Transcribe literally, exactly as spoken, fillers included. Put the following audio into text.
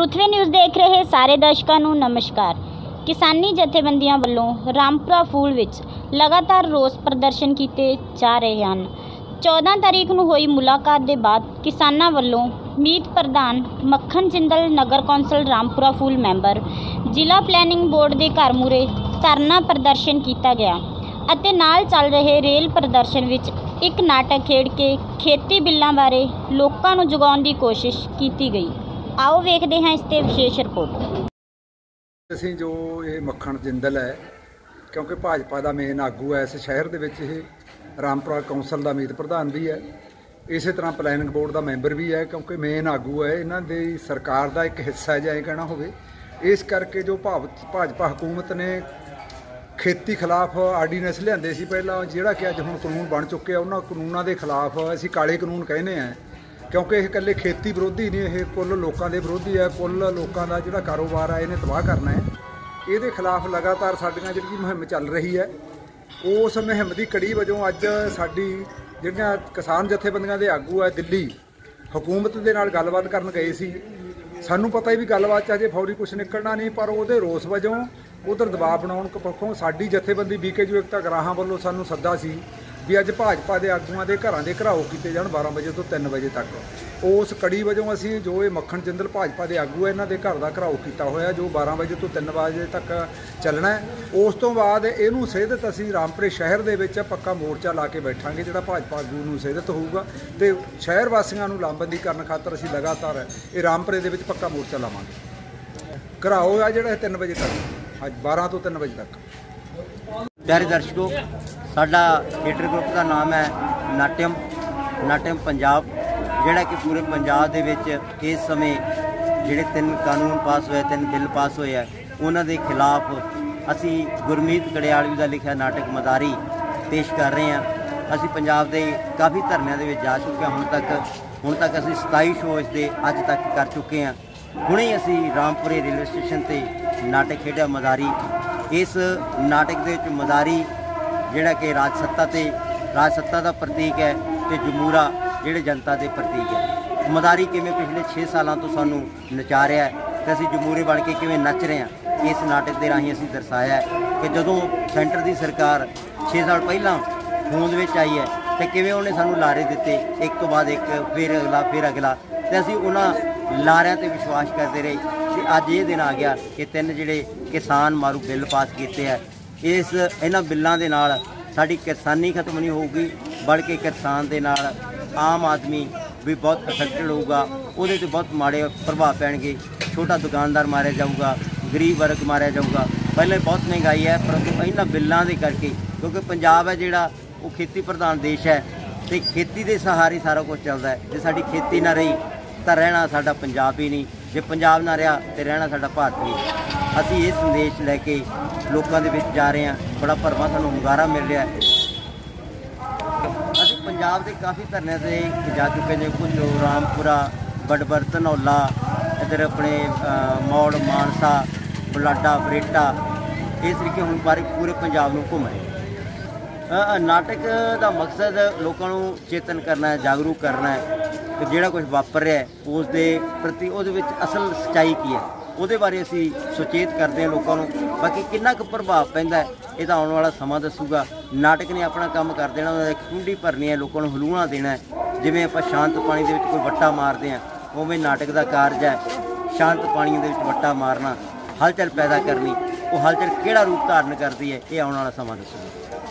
पृथ्वी news देख रहे सारे दर्शकों को नमस्कार। किसानी जथेबंदियां वालों रामपुरा फूल विच लगातार रोस प्रदर्शन किए जा रहे हैं। चौदह तारीख को हुई मुलाकात के बाद किसानों वालों मीत प्रधान मक्खन जिंदल नगर कौंसल रामपुरा फूल मैंबर जिला प्लैनिंग बोर्ड के घर मूहरे धरना प्रदर्शन किया गया अते नाल चल रहे रेल प्रदर्शन विच एक नाटक खेड के खेती बिलों बारे लोगों को जगाउण की कोशिश की गई। आओ वेखते हैं इसते विशेष रिपोर्ट। ਅਸੀਂ जो ये मक्खन जिंदल है क्योंकि भाजपा का मेन आगू है इस शहर के रामपुरा कौंसल का मीत प्रधान भी है, इस तरह प्लैनिंग बोर्ड का मैंबर भी है क्योंकि मेन आगू है इन्हों की सरकार का एक हिस्सा है जाए कहना हो। इस करके जो भाव भाजपा हुकूमत ने खेती खिलाफ आर्डीनेंस लियाते सी पहला जिहड़ा कि अज हुण कानून बन चुके उन्होंने कानूनों के खिलाफ असीं काले कानून कहने हैं क्योंकि यह कल्ले खेती विरोधी नहीं, ये कुल लोगों के विरोधी है। कुल लोगों का जो कारोबार है इन्हें तबाह करना है। ये खिलाफ लगातार साडियां जिहड़ी मुहिम चल रही है। उस मुहिम की कड़ी वजों अज साडी जिहड़ियां किसान जथेबंदियां दे आगू है दिल्ली हुकूमत के नाल गलबात करन गए सी। सानू पता ही भी गलबात अजे फौरी कुछ निकलना नहीं, पर उहदे रोस वजों उधर दबाव बनाउण पक्षों साडी जथेबंदी बीकेयू एकता गराहां वल्लों सानू सद्दा सी भी अज भाजपा के आगुआं के घरां के घराओ किए जाण बारह बजे तो तीन बजे तक। उस कड़ी वजों असीं जो ये मक्खन जिंदल भाजपा के आगू है इन्हां दे घर का घराओ किया होया जो बारह बजे तो तीन बजे तक चलना है। उस तो बाद इहनूं सेधत असीं रामपुरे शहर दे विच पक्का मोर्चा ला के बैठांगे जिहड़ा भाजपा आगू नूं सेधत होऊगा ते शहर वासियों नूं लामबंदी करन खातर असीं लगातार ये रामपुरे दे विच पक्का मोर्चा लावांगे। घराओ आ जिहड़ा तीन बजे तक अज बारह तो तीन बजे तक। प्यारे दर्शकों, साडा थिएटर ग्रुप का नाम है नाट्यम नाट्यम पंजाब, जिहड़ा कि पूरे पंजाब दे विच इस समय जिहड़े तीन कानून पास होए तीन बिल पास होए है उन्हां दे खिलाफ असी गुरमीत कड़ियालवी का लिखा नाटक मदारी पेश कर रहे हैं। असी पंजाब के काफ़ी धरनों के जा चुके हैं। हुण तक हुण तक असी सताई शो इसके अज तक कर चुके हैं। हुणे असी रामपुरे रेलवे स्टेशन पर नाटक खेडिया मदारी। इस नाटक के मदारी जिहड़ा कि राज सत्ता ते राज सत्ता का प्रतीक है तो जमूरा जिहड़े जनता के प्रतीक है। मदारी किवें पिछले छे सालों तो सानू नचा रहा है तो असीं जमूरे बन के किवें नच रहे हैं। इस नाटक के राही असीं दर्शाया है कि जदों सेंटर की सरकार छे साल पहला होंद विच आई है तो किवें उन्हें सानू लारे दिते एक तो बाद एक फिर अगला फिर अगला तो असीं उन्हां लारिਆਂ ते विश्वास करते रहे कि अज ये दिन आ गया कि तीन जिहड़े किसान मारू बिल पास किए है। इस इन्हां बिलों के नाल साडी किसानी खत्म नहीं होगी बल्कि किसान के नाल आम आदमी भी बहुत अफेक्टेड होगा। उहदे ते बहुत माड़े प्रभाव पैणगे। छोटा दुकानदार मारिया जाऊगा, गरीब वर्ग मारिया जाऊगा। पहले बहुत महंगाई है परंतु इन्हां बिलों के करके क्योंकि पंजाब है जिहड़ा वो खेती प्रधान देश है तो खेती के सहारे सारा कुछ चलता है। जो साडी खेती ना रही तो रहना साडा पंजाब ही नहीं, जे पंजाब ना रहा तो रहना साडा भारत नहीं। असी ये संदेश लैके लोगों के विच जा रहे हैं। बड़ा भरवां सानूं हुंगारा मिल रहा है। असी पंजाब के काफ़ी धरने से जा चुके हैं, कुछ रामपुरा बड़बर धनौला इधर अपने मौड़ मानसा बुलाडा बरेटा इस तरीके हुण बारे पूरे पंजाब में घूम रहे। नाटक का मकसद लोगों को चेतन करना है, जागरूक करना है कि जोड़ा कुछ वापर रहा है उसके प्रति उहदे असल सच्चाई की है उहदे बारे असी सुचेत करते हैं लोगों को। बाकी कितना कुछ प्रभाव पैंदा है ये तो आने वाला समा दसूगा। नाटक ने अपना काम कर देना, एक कुंडी भरनी है, लोगों को हलूणा देना है। जिवें आपां शांत पानी दे विच कोई वट्टा मारते हैं उवें नाटक का कारज है शांत पानी दे विच वट्टा मारना, हलचल पैदा करनी। वो हलचल किहड़ा रूप धारण करती है ये आने वाला समा दसूगा।